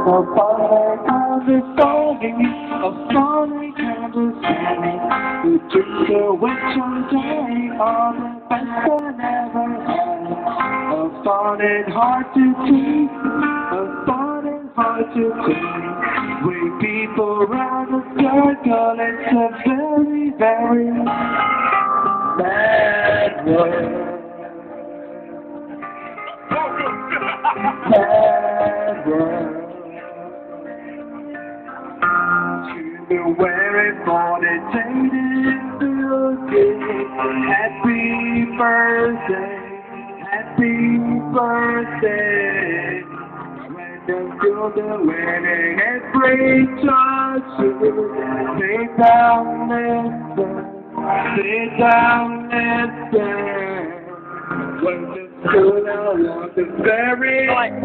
funny kind of feeling. You took the winter day on the best I never had. I found it hard to take, I found it hard to take. We people round the circle, it's a very, very bad world. Bad world. You've been wearing for the dating building. Happy birthday, happy birthday. When the children wedding and bring touch you, sit down, listen. When the children want the very last,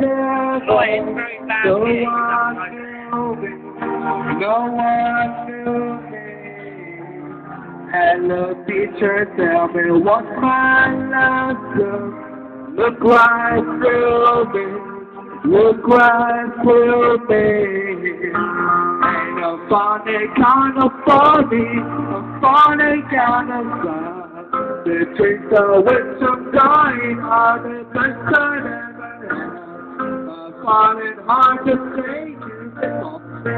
no one knew me. Hello teacher, tell me what my love does. Look right through me, look right through me. Ain't a funny kind of funny, a funny kind of fun. The tricks are with some dying are the best I ever had. I find it hard to take you before.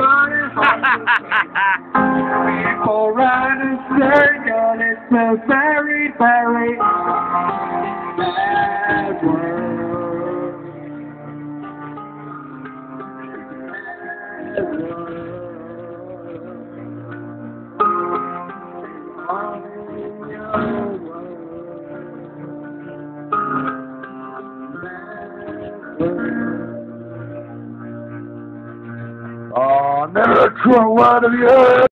People run in circles, it's a very, very bad world. Oh, never true, what have you heard?